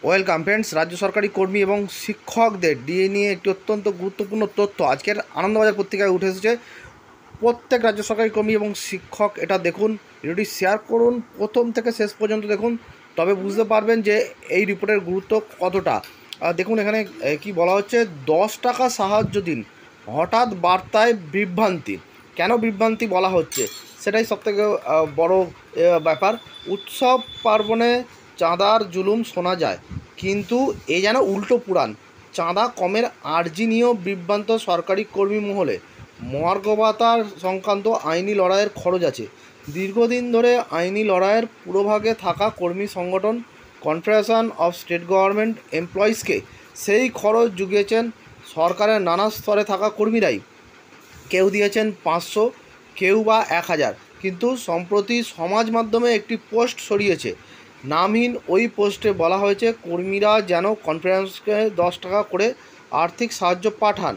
Welcome friends. রাজ্য সরকারি কর্মী এবং শিক্ষকদের ডিএ নিয়ে একটি অত্যন্ত গুরুত্বপূর্ণ তথ্য আজকের আনন্দবাজার পত্রিকায় উঠে এসেছে। প্রত্যেক রাজ্য সরকারি কর্মী এবং শিক্ষক এটা দেখুন, ভিডিওটি শেয়ার করুন, প্রথম থেকে শেষ পর্যন্ত দেখুন, তবে বুঝতে পারবেন যে এই রিপোর্টের গুরুত্ব কতটা। দেখুন এখানে কি বলা হচ্ছে, 10 টাকা সাহায্য দিন, হঠাৎ বার্তায় বিভ্রান্তি। কেন বিভ্রান্তি বলা হচ্ছে সেটাই সবথেকে বড় ব্যাপার। উৎসব পার্বণে চাঁদার জুলুম শোনা যায়, কিন্তু এ যেন উল্টো পুরাণ। চাঁদা কমের আর্জি নিয়েও বিভ্রান্ত সরকারি কর্মী মহলে। মহার্ঘ ভাতার সংক্রান্ত আইনি লড়াইয়ের খরচ আছে। দীর্ঘদিন ধরে আইনি লড়াইয়ের পুরোভাগে থাকা কর্মী সংগঠন কনফেডারেশন অফ স্টেট গভর্নমেন্ট এমপ্লয়িজকে সেই খরচ জুগিয়েছেন সরকারের নানা স্তরে থাকা কর্মীরাই। কেউ দিয়েছেন 500, কেউ বা 1000। কিন্তু সম্প্রতি সমাজ মাধ্যমে একটি পোস্ট ছড়িয়েছে। নামহীন ওই পোস্টে বলা হয়েছে কর্মীরা যেন কনফেডারেশনকে 10 টাকা করে আর্থিক সাহায্য পাঠান।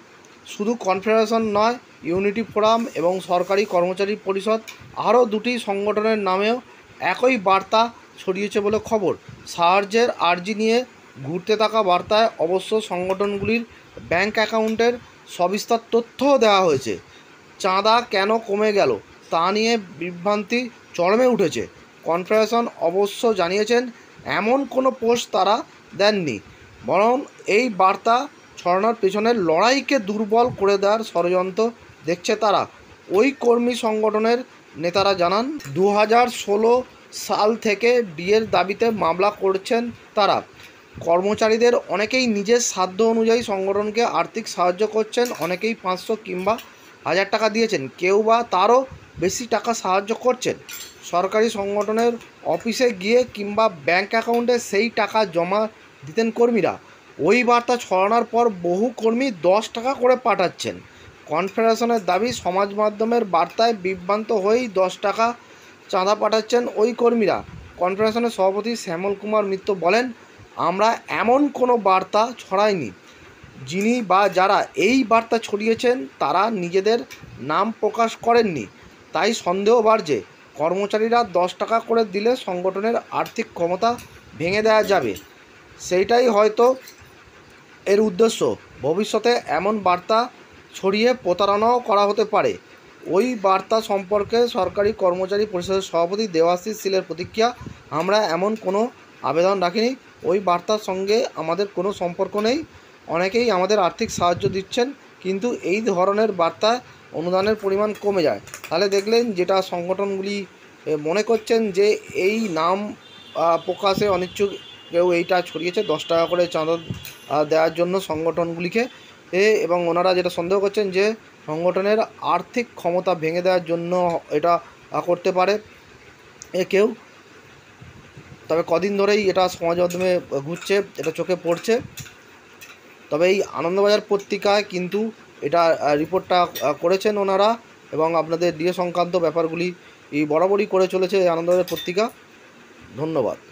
শুধু কনফেডারেশন নয়, ইউনিটি ফোরাম এবং সরকারি কর্মচারী পরিষদ আরও দুটি সংগঠনের নামেও একই বার্তা ছড়িয়েছে বলে খবর। সাহায্যের আর্জি নিয়ে ঘুরতে থাকা বার্তায় অবশ্য সংগঠনগুলির ব্যাংক অ্যাকাউন্টের সবিস্তার তথ্যও দেওয়া হয়েছে। চাঁদা কেন কমে গেল তা নিয়ে বিভ্রান্তি চরমে উঠেছে। কনফেডারেশন অবশ্য জানিয়েছেন এমন কোনো পোস্ট তারা দেননি, বরং এই বার্তা ছড়ানোর পেছনের লড়াইকে দুর্বল করে দেওয়ার ষড়যন্ত্র দেখছে তারা। ওই কর্মী সংগঠনের নেতারা জানান, 2016 সাল থেকে ডিএর দাবিতে মামলা করছেন তারা। কর্মচারীদের অনেকেই নিজের সাধ্য অনুযায়ী সংগঠনকে আর্থিক সাহায্য করছেন, অনেকেই 500 কিংবা 1000 টাকা দিয়েছেন, কেউ বা তারও বেশি টাকা সাহায্য করছেন। সরকারি সংগঠনের অফিসে গিয়ে কিংবা ব্যাংক অ্যাকাউন্টে সেই টাকা জমা দিতেন কর্মীরা। ওই বার্তা ছড়ানোর পর বহু কর্মী 10 টাকা করে পাঠাচ্ছেন। কনফেডারেশনের দাবি, সমাজ মাধ্যমের বার্তায় বিভ্রান্ত হয়েই 10 টাকা চাঁদা পাঠাচ্ছেন ওই কর্মীরা। কনফেডারেশনের সভাপতি শ্যামল কুমার মিত্র বলেন, আমরা এমন কোনো বার্তা ছড়াইনি। যিনি বা যারা এই বার্তা ছড়িয়েছেন তারা নিজেদের নাম প্রকাশ করেননি। তাই সন্দেহ বাড়ছে, কর্মচারীরা 10 টাকা করে দিলে সংগঠনের আর্থিক ক্ষমতা ভেঙে দেওয়া যাবে। সেইটাই হয়তো এর উদ্দেশ্য। ভবিষ্যতে এমন বার্তা ছড়িয়ে প্রতারণাও করা হতে পারে। ওই বার্তা সম্পর্কে সরকারি কর্মচারী পরিষদের সভাপতি দেবাশিস শীলের প্রতিক্রিয়া, আমরা এমন কোনো আবেদন রাখিনি, ওই বার্তার সঙ্গে আমাদের কোনো সম্পর্ক নেই। অনেকেই আমাদের আর্থিক সাহায্য দিচ্ছেন, কিন্তু এই ধরনের বার্তায় অনুদানের পরিমাণ কমে যায়। তাহলে দেখলেন, যেটা সংগঠনগুলি মনে করছেন যে এই নাম প্রকাশে অনিচ্ছুক কেউ এইটা ছড়িয়েছে 10 টাকা করে চাঁদা দেওয়ার জন্য সংগঠনগুলিকে, এবং ওনারা যেটা সন্দেহ করছেন যে সংগঠনের আর্থিক ক্ষমতা ভেঙে দেওয়ার জন্য এটা করতে পারে কেউ। তবে কদিন ধরেই এটা সমাজ মাধ্যমে ঘুরছে, এটা চোখে পড়ছে। তবে এই আনন্দবাজার পত্রিকায় কিন্তু এটা রিপোর্টটা করেছেন ওনারা, এবং আপনাদের ডিএ সংক্রান্ত ব্যাপারগুলি বরাবরই করে চলেছে এই আনন্দবাজার পত্রিকা। ধন্যবাদ।